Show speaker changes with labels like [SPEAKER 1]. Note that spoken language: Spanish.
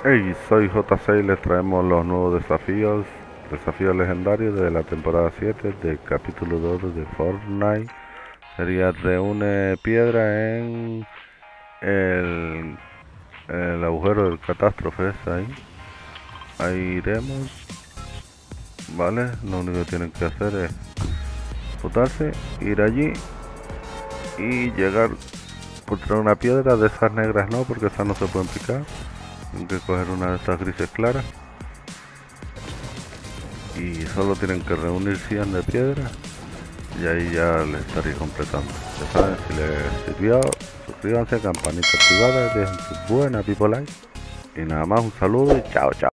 [SPEAKER 1] Hey, soy J6 y les traemos los nuevos desafíos legendarios de la temporada 7 del capítulo 2 de Fortnite. Sería reúne piedra en el, el agujero del catástrofe ese ahí. Ahí iremos, ¿vale? Lo único que tienen que hacer es botarse, ir allí y llegar contra una piedra de esas negras no, porque esas no se pueden picar. Tienen que coger una de estas grises claras y solo tienen que reunir 100 de piedra y ahí ya le estaréis completando. Ya saben, si les sirvió, suscríbanse, campanita activada, dejen su buena people like y nada más, un saludo y chao chao.